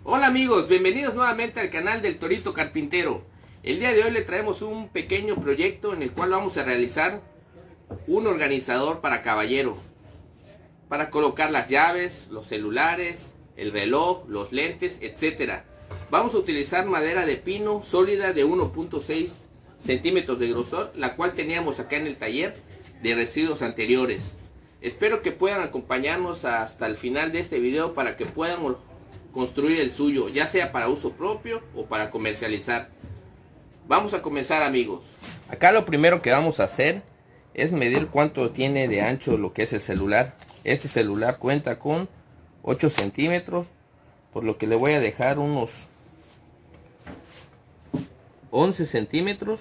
Hola amigos, bienvenidos nuevamente al canal del Torito Carpintero. El día de hoy le traemos un pequeño proyecto en el cual vamos a realizar un organizador para caballero, para colocar las llaves, los celulares, el reloj, los lentes, etcétera. Vamos a utilizar madera de pino sólida de 1.6 centímetros de grosor, la cual teníamos acá en el taller de residuos anteriores. Espero que puedan acompañarnos hasta el final de este video para que puedan construir el suyo, ya sea para uso propio o para comercializar. Vamos a comenzar, amigos. Acá lo primero que vamos a hacer es medir cuánto tiene de ancho lo que es el celular. Este celular cuenta con 8 centímetros, por lo que le voy a dejar unos 11 centímetros.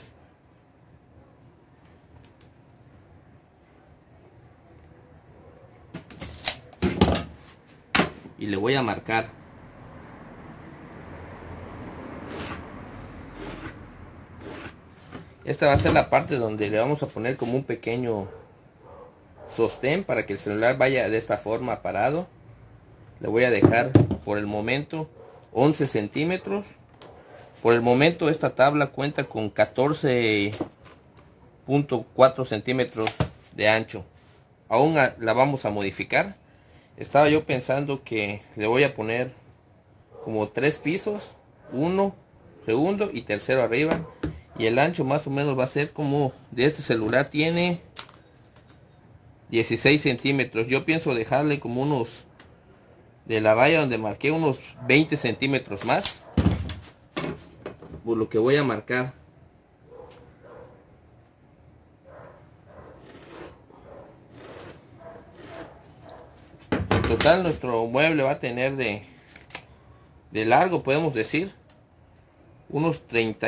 Y le voy a marcar. Esta va a ser la parte donde le vamos a poner como un pequeño sostén para que el celular vaya de esta forma parado. Le voy a dejar por el momento 11 centímetros. Por el momento esta tabla cuenta con 14.4 centímetros de ancho. Aún la vamos a modificar. Estaba yo pensando que le voy a poner como 3 pisos, uno, segundo y tercero arriba. Y el ancho más o menos va a ser como de este celular tiene 16 centímetros. Yo pienso dejarle como unos, de la raya donde marqué, unos 20 centímetros más, por lo que voy a marcar. En total nuestro mueble va a tener de largo, podemos decir, unos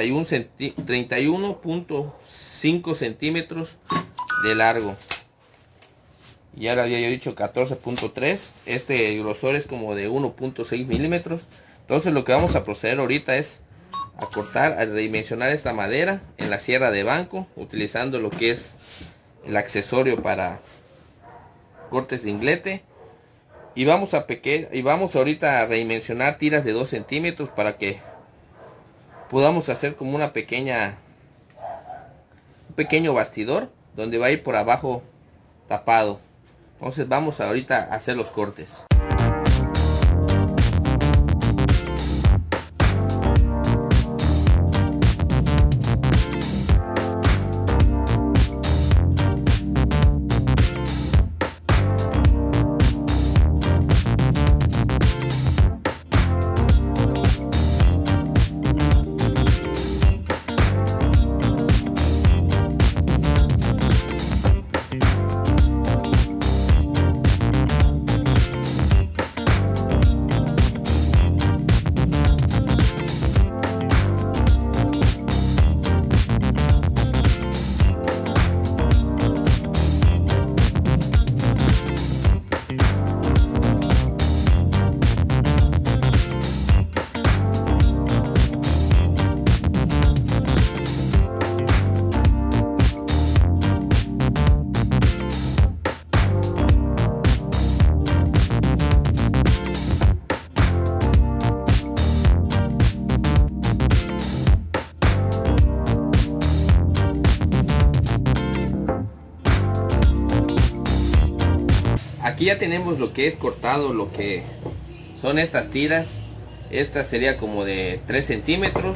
31.5 centímetros de largo. Y ahora ya he dicho 14.3. Este grosor es como de 1.6 milímetros. Entonces lo que vamos a proceder ahorita es a cortar, a redimensionar esta madera en la sierra de banco, utilizando lo que es el accesorio para cortes de inglete. Y vamos ahorita a redimensionar tiras de 2 centímetros para que podamos hacer como un pequeño bastidor donde va a ir por abajo tapado. Entonces vamos ahorita a hacer los cortes. Aquí ya tenemos lo que es cortado, lo que son estas tiras. Esta sería como de 3 centímetros.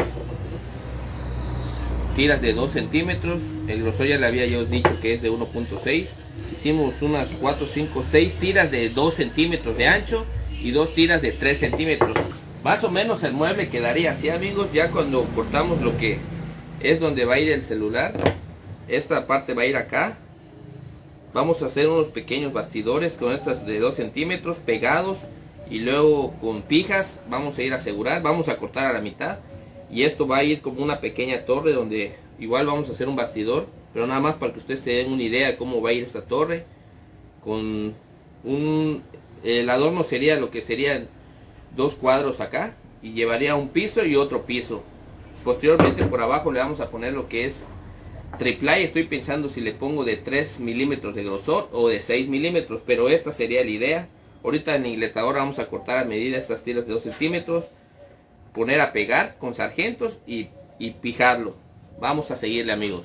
Tiras de 2 centímetros. El grosor ya le había yo dicho que es de 1.6. Hicimos unas 4, 5, 6 tiras de 2 centímetros de ancho y 2 tiras de 3 centímetros. Más o menos el mueble quedaría así, amigos. Ya cuando cortamos lo que es donde va a ir el celular, esta parte va a ir acá. Vamos a hacer unos pequeños bastidores con estas de 2 centímetros pegados, y luego con pijas vamos a ir a asegurar, vamos a cortar a la mitad, y esto va a ir como una pequeña torre donde igual vamos a hacer un bastidor, pero nada más para que ustedes se den una idea de cómo va a ir esta torre. Con el adorno sería lo que serían 2 cuadros acá, y llevaría un piso y otro piso. Posteriormente por abajo le vamos a poner lo que es triple. Estoy pensando si le pongo de 3 milímetros de grosor o de 6 milímetros, pero esta sería la idea. Ahorita en el ingletador vamos a cortar a medida estas tiras de 2 centímetros. poner a pegar con sargentos y pijarlo. Vamos a seguirle, amigos.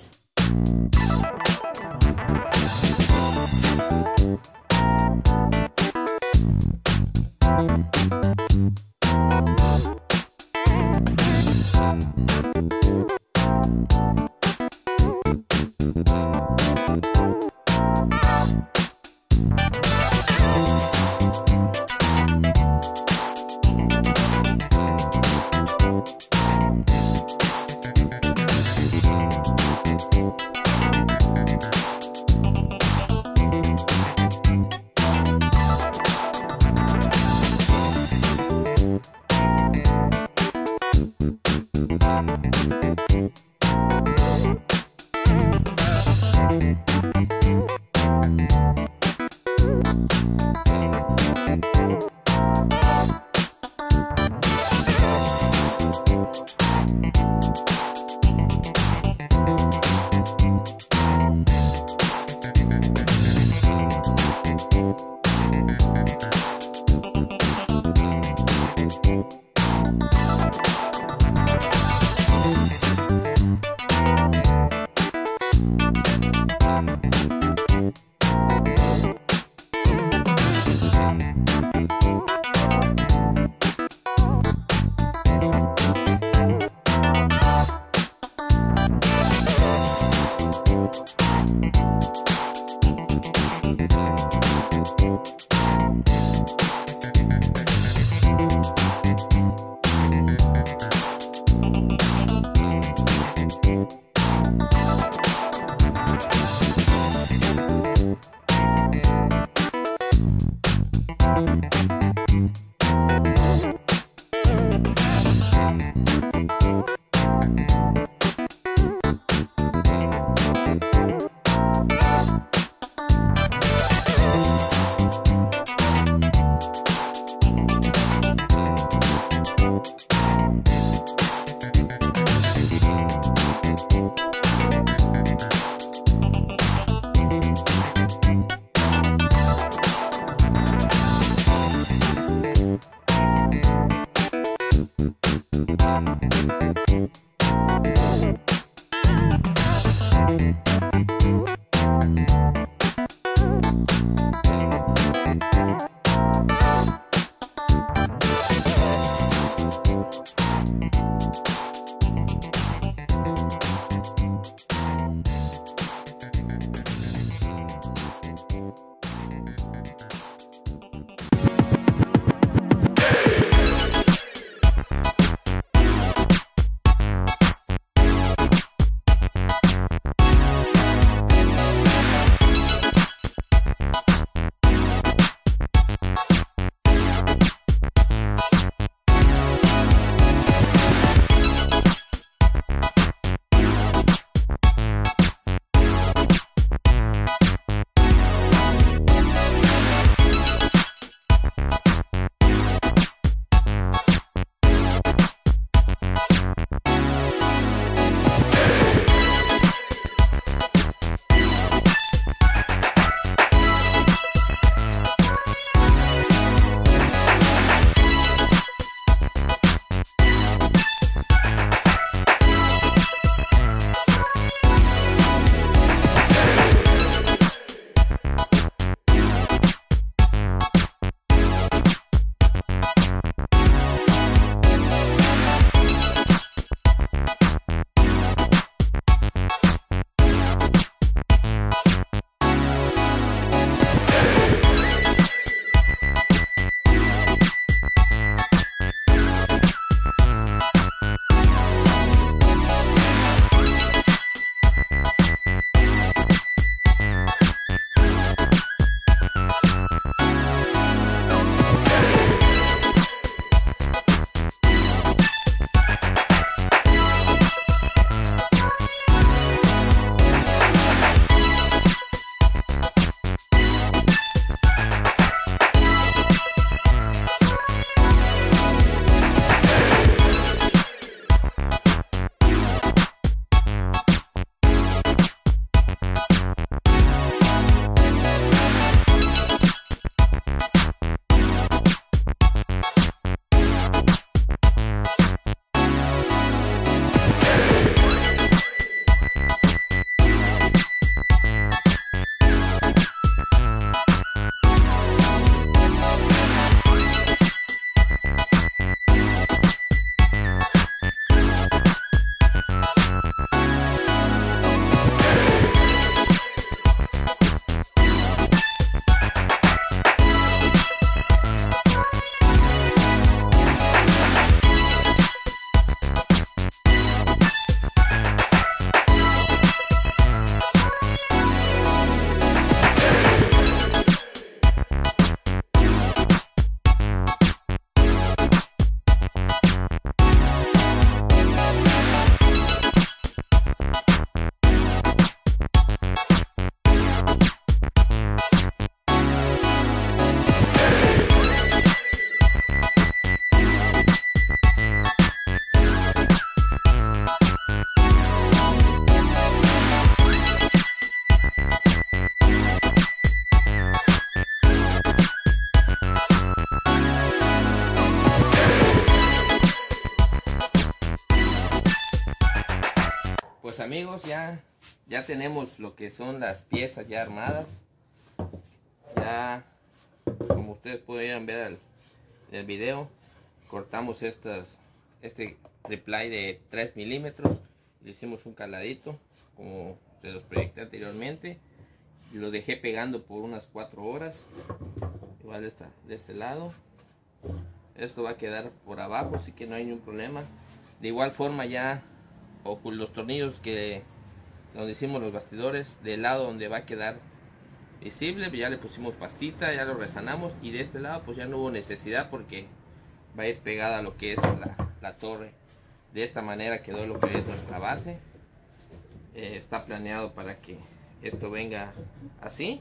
amigos, ya tenemos lo que son las piezas ya armadas. Ya, como ustedes pueden ver en el video, cortamos este reply de 3 milímetros. Le hicimos un caladito, como se los proyecté anteriormente. Y lo dejé pegando por unas 4 horas. Igual de este lado. Esto va a quedar por abajo, así que no hay ningún problema. De igual forma ya, o con los tornillos donde hicimos los bastidores, del lado donde va a quedar visible, ya le pusimos pastita, ya lo resanamos. Y de este lado pues ya no hubo necesidad, porque va a ir pegada a lo que es la torre. De esta manera quedó lo que es nuestra base. Está planeado para que esto venga así.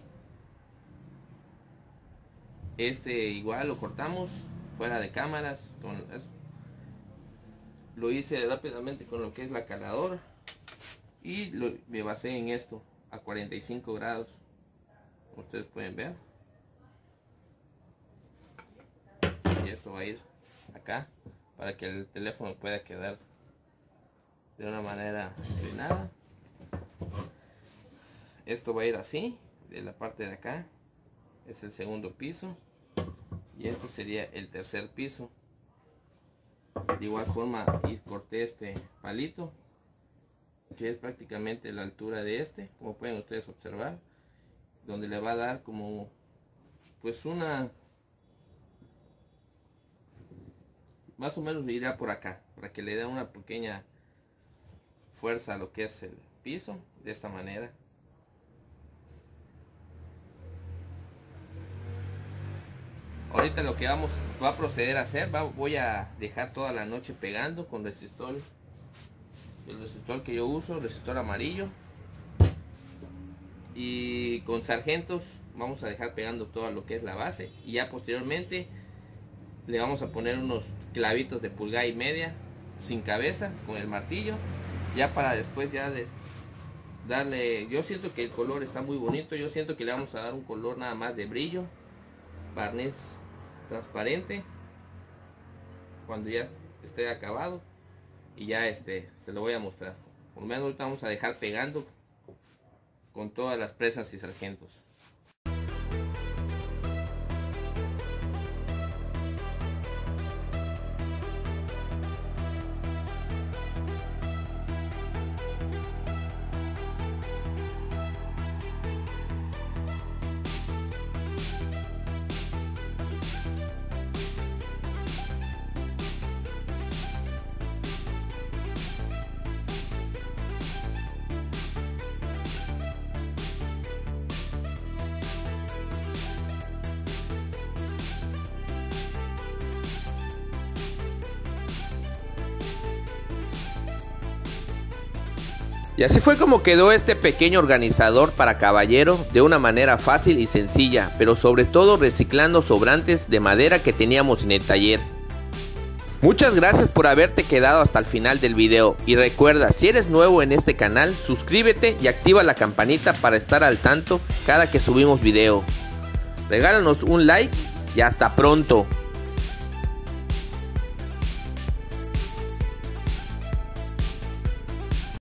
Igual lo cortamos fuera de cámaras. Lo hice rápidamente con lo que es la caladora. Y me basé en esto a 45 grados. Como ustedes pueden ver. Y esto va a ir acá para que el teléfono pueda quedar de una manera inclinada. Esto va a ir así, de la parte de acá. Es el segundo piso. Y este sería el tercer piso. De igual forma corté este palito, que es prácticamente la altura de como pueden ustedes observar, donde le va a dar como pues más o menos irá por acá, para que le dé una pequeña fuerza a lo que es el piso, de esta manera. Ahorita lo que va a proceder a hacer, voy a dejar toda la noche pegando con resistol. El resistol que yo uso, resistor amarillo. Y con sargentos vamos a dejar pegando todo lo que es la base. Y ya posteriormente le vamos a poner unos clavitos de 1,5 pulgadas sin cabeza con el martillo. Ya para después darle, yo siento que el color está muy bonito. Yo siento que le vamos a dar un color nada más de brillo. Barniz transparente cuando ya esté acabado, y ya se lo voy a mostrar. Por lo menos ahorita vamos a dejar pegando con todas las presas y sargentos. Y así fue como quedó este pequeño organizador para caballero, de una manera fácil y sencilla, pero sobre todo reciclando sobrantes de madera que teníamos en el taller. Muchas gracias por haberte quedado hasta el final del video, y recuerda, si eres nuevo en este canal, suscríbete y activa la campanita para estar al tanto cada que subimos video. Regálanos un like y hasta pronto.